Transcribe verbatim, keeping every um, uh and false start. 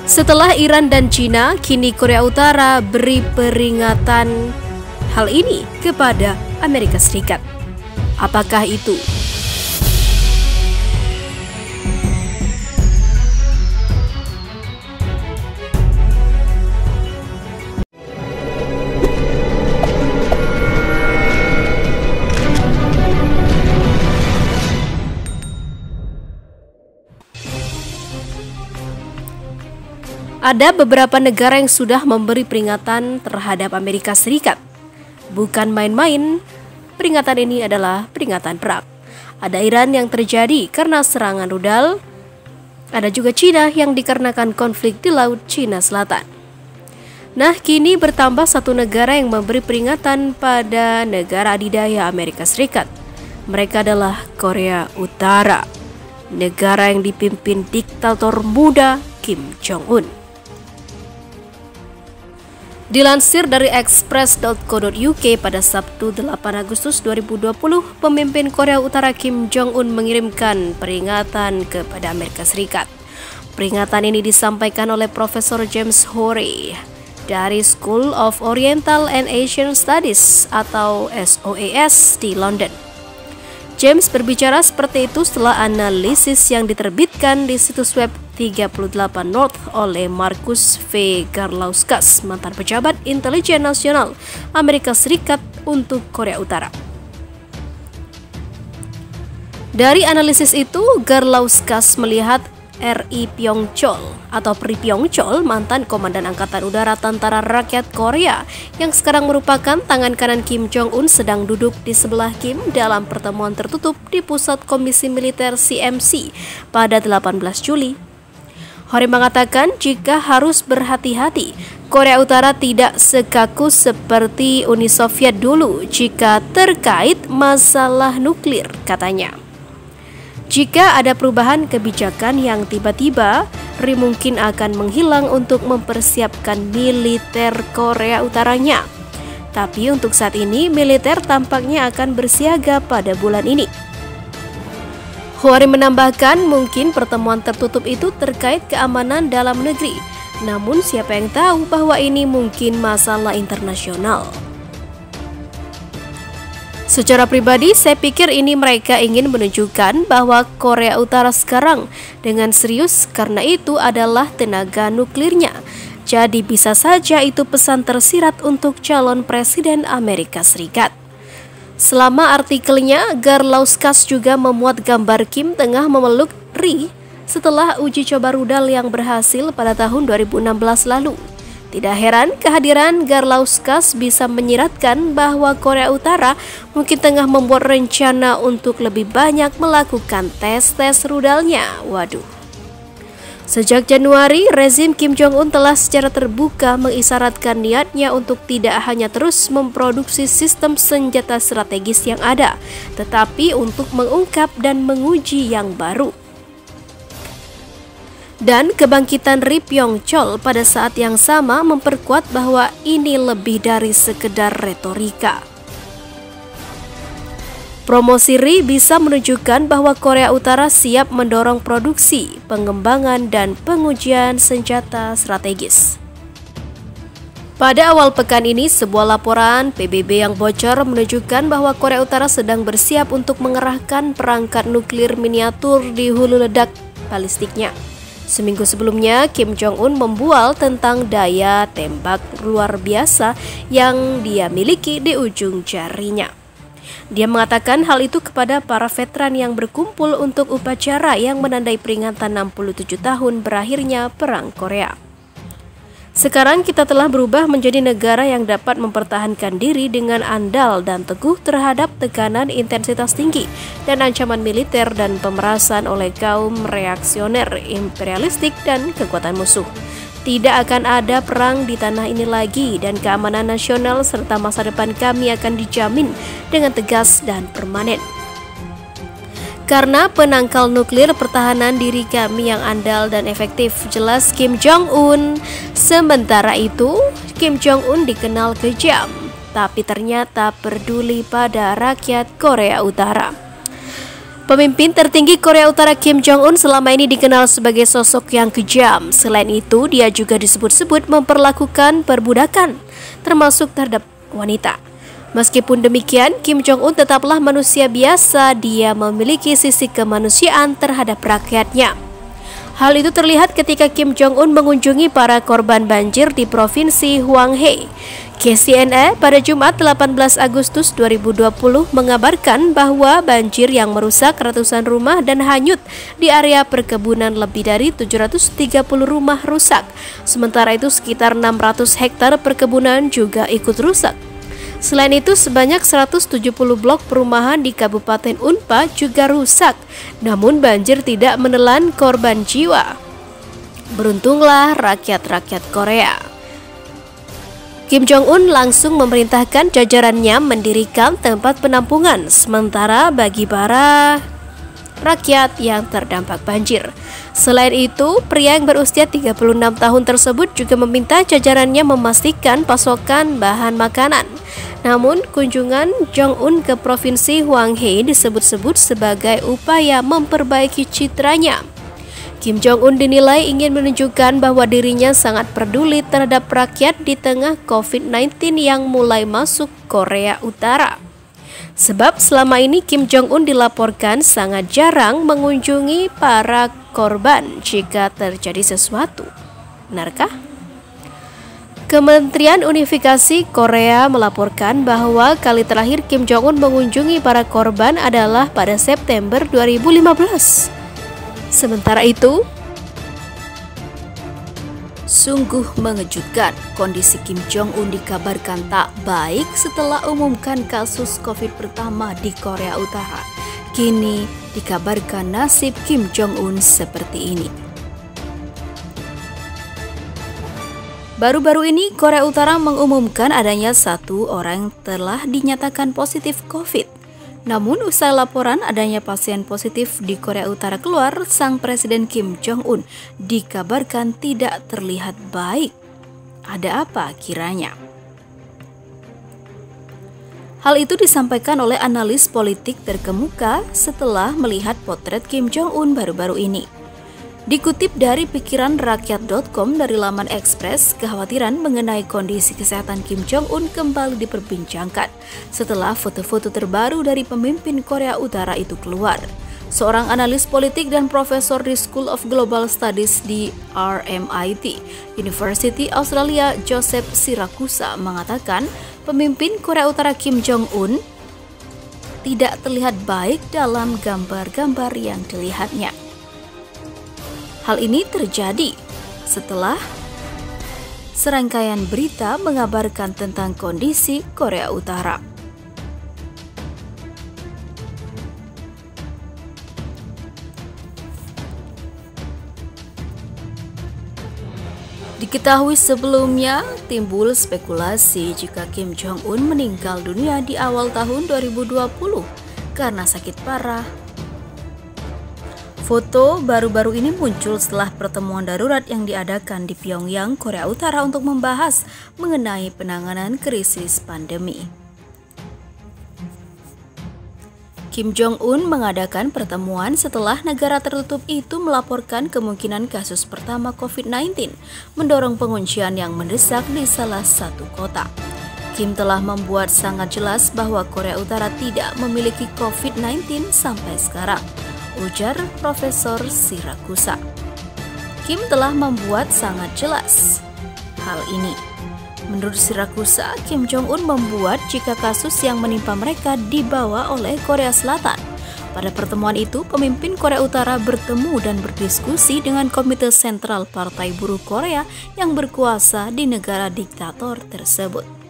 Setelah Iran dan China, kini Korea Utara beri peringatan hal ini kepada Amerika Serikat. Apakah itu? Ada beberapa negara yang sudah memberi peringatan terhadap Amerika Serikat. Bukan main-main, peringatan ini adalah peringatan perang. Ada Iran yang terjadi karena serangan rudal, ada juga China yang dikarenakan konflik di Laut Cina Selatan. Nah, kini bertambah satu negara yang memberi peringatan pada negara adidaya Amerika Serikat. Mereka adalah Korea Utara, negara yang dipimpin diktator muda Kim Jong-un. Dilansir dari express dot co dot u k pada Sabtu delapan Agustus dua ribu dua puluh, pemimpin Korea Utara Kim Jong-un mengirimkan peringatan kepada Amerika Serikat. Peringatan ini disampaikan oleh Profesor James Hoare dari School of Oriental and Asian Studies atau S O A S di London. James berbicara seperti itu setelah analisis yang diterbitkan di situs web tiga puluh delapan North oleh Marcus V. Garlauskas, mantan pejabat intelijen nasional Amerika Serikat untuk Korea Utara. Dari analisis itu, Garlauskas melihat R I Pyong-chol atau Pri Pyong-chol, mantan komandan Angkatan Udara Tentara Rakyat Korea yang sekarang merupakan tangan kanan Kim Jong-un, sedang duduk di sebelah Kim dalam pertemuan tertutup di Pusat Komisi Militer C M C pada delapan belas Juli. Hoare mengatakan jika harus berhati-hati, Korea Utara tidak sekaku seperti Uni Soviet dulu jika terkait masalah nuklir, katanya. Jika ada perubahan kebijakan yang tiba-tiba, R I mungkin akan menghilang untuk mempersiapkan militer Korea Utaranya. Tapi untuk saat ini, militer tampaknya akan bersiaga pada bulan ini. Hoare menambahkan mungkin pertemuan tertutup itu terkait keamanan dalam negeri. Namun siapa yang tahu bahwa ini mungkin masalah internasional. Secara pribadi, saya pikir ini mereka ingin menunjukkan bahwa Korea Utara sekarang dengan serius karena itu adalah tenaga nuklirnya. Jadi bisa saja itu pesan tersirat untuk calon presiden Amerika Serikat. Selama artikelnya, Garlauskas juga memuat gambar Kim tengah memeluk R I setelah uji coba rudal yang berhasil pada tahun dua ribu enam belas lalu. Tidak heran kehadiran Garlauskas bisa menyiratkan bahwa Korea Utara mungkin tengah membuat rencana untuk lebih banyak melakukan tes-tes rudalnya. Waduh. Sejak Januari, rezim Kim Jong-un telah secara terbuka mengisyaratkan niatnya untuk tidak hanya terus memproduksi sistem senjata strategis yang ada, tetapi untuk mengungkap dan menguji yang baru. Dan kebangkitan R I Pyong-chol pada saat yang sama memperkuat bahwa ini lebih dari sekedar retorika. Promosi R I bisa menunjukkan bahwa Korea Utara siap mendorong produksi, pengembangan, dan pengujian senjata strategis. Pada awal pekan ini, sebuah laporan P B B yang bocor menunjukkan bahwa Korea Utara sedang bersiap untuk mengerahkan perangkat nuklir miniatur di hulu ledak balistiknya. Seminggu sebelumnya, Kim Jong-un membual tentang daya tembak luar biasa yang dia miliki di ujung jarinya. Dia mengatakan hal itu kepada para veteran yang berkumpul untuk upacara yang menandai peringatan enam puluh tujuh tahun berakhirnya Perang Korea. Sekarang kita telah berubah menjadi negara yang dapat mempertahankan diri dengan andal dan teguh terhadap tekanan intensitas tinggi dan ancaman militer dan pemerasan oleh kaum reaksioner, imperialistik, dan kekuatan musuh. Tidak akan ada perang di tanah ini lagi dan keamanan nasional serta masa depan kami akan dijamin dengan tegas dan permanen. Karena penangkal nuklir pertahanan diri kami yang andal dan efektif, jelas Kim Jong-un. Sementara itu, Kim Jong-un dikenal kejam, tapi ternyata peduli pada rakyat Korea Utara. Pemimpin tertinggi Korea Utara Kim Jong-un selama ini dikenal sebagai sosok yang kejam. Selain itu, dia juga disebut-sebut memperlakukan perbudakan, termasuk terhadap wanita. Meskipun demikian, Kim Jong-un tetaplah manusia biasa. Dia memiliki sisi kemanusiaan terhadap rakyatnya. Hal itu terlihat ketika Kim Jong-un mengunjungi para korban banjir di Provinsi Hwanghae. K C N A pada Jumat delapan belas Agustus dua ribu dua puluh mengabarkan bahwa banjir yang merusak ratusan rumah dan hanyut di area perkebunan, lebih dari tujuh ratus tiga puluh rumah rusak. Sementara itu sekitar enam ratus hektar perkebunan juga ikut rusak. Selain itu, sebanyak seratus tujuh puluh blok perumahan di Kabupaten Unpa juga rusak. Namun banjir tidak menelan korban jiwa. Beruntunglah rakyat-rakyat Korea. Kim Jong-un langsung memerintahkan jajarannya mendirikan tempat penampungan sementara bagi para rakyat yang terdampak banjir. Selain itu, pria yang berusia tiga puluh enam tahun tersebut juga meminta jajarannya memastikan pasokan bahan makanan. Namun, kunjungan Jong-un ke Provinsi Hwanghae disebut-sebut sebagai upaya memperbaiki citranya. Kim Jong-un dinilai ingin menunjukkan bahwa dirinya sangat peduli terhadap rakyat di tengah covid sembilan belas yang mulai masuk Korea Utara. Sebab selama ini Kim Jong-un dilaporkan sangat jarang mengunjungi para korban jika terjadi sesuatu. Benarkah? Kementerian Unifikasi Korea melaporkan bahwa kali terakhir Kim Jong-un mengunjungi para korban adalah pada September dua ribu lima belas. Sementara itu, sungguh mengejutkan, kondisi Kim Jong-un dikabarkan tak baik setelah umumkan kasus COVID pertama di Korea Utara. Kini dikabarkan nasib Kim Jong-un seperti ini. Baru-baru ini Korea Utara mengumumkan adanya satu orang yang telah dinyatakan positif COVID. Namun usai laporan adanya pasien positif di Korea Utara keluar, sang Presiden Kim Jong-un dikabarkan tidak terlihat baik. Ada apa kiranya? Hal itu disampaikan oleh analis politik terkemuka setelah melihat potret Kim Jong-un baru-baru ini. Dikutip dari pikiran rakyat titik com dari laman Express, kekhawatiran mengenai kondisi kesehatan Kim Jong-un kembali diperbincangkan setelah foto-foto terbaru dari pemimpin Korea Utara itu keluar. Seorang analis politik dan profesor di School of Global Studies di R M I T, University Australia, Joseph Siracusa mengatakan pemimpin Korea Utara Kim Jong-un tidak terlihat baik dalam gambar-gambar yang dilihatnya. Hal ini terjadi setelah serangkaian berita mengabarkan tentang kondisi Korea Utara. Diketahui sebelumnya timbul spekulasi jika Kim Jong-un meninggal dunia di awal tahun dua ribu dua puluh karena sakit parah. Foto baru-baru ini muncul setelah pertemuan darurat yang diadakan di Pyongyang, Korea Utara untuk membahas mengenai penanganan krisis pandemi. Kim Jong-un mengadakan pertemuan setelah negara tertutup itu melaporkan kemungkinan kasus pertama covid sembilan belas, mendorong penguncian yang mendesak di salah satu kota. Kim telah membuat sangat jelas bahwa Korea Utara tidak memiliki covid sembilan belas sampai sekarang, ujar Profesor Siracusa. Kim telah membuat sangat jelas hal ini. Menurut Siracusa, Kim Jong-un membuat jika kasus yang menimpa mereka dibawa oleh Korea Selatan. Pada pertemuan itu, pemimpin Korea Utara bertemu dan berdiskusi dengan Komite Sentral Partai Buruh Korea yang berkuasa di negara diktator tersebut.